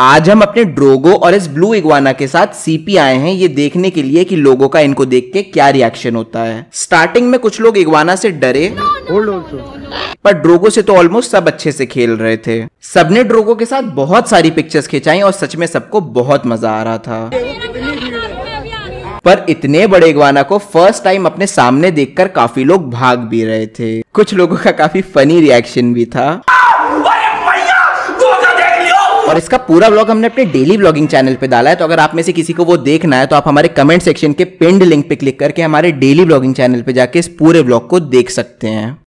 आज हम अपने ड्रोगो और इस ब्लू इग्वाना के साथ सीपी आए हैं ये देखने के लिए कि लोगों का इनको देख के क्या रिएक्शन होता है। स्टार्टिंग में कुछ लोग इग्वाना से डरे पर ड्रोगो से तो ऑलमोस्ट सब अच्छे से खेल रहे थे। सबने ड्रोगो के साथ बहुत सारी पिक्चर्स खिंचाई और सच में सबको बहुत मजा आ रहा था। पर इतने बड़े इग्वाना को फर्स्ट टाइम अपने सामने देखकर काफी लोग भाग भी रहे थे। कुछ लोगों का काफी फनी रिएक्शन भी था। और इसका पूरा व्लॉग हमने अपने डेली व्लॉगिंग चैनल पे डाला है, तो अगर आप में से किसी को वो देखना है तो आप हमारे कमेंट सेक्शन के पिन्ड लिंक पे क्लिक करके हमारे डेली व्लॉगिंग चैनल पे जाके इस पूरे व्लॉग को देख सकते हैं।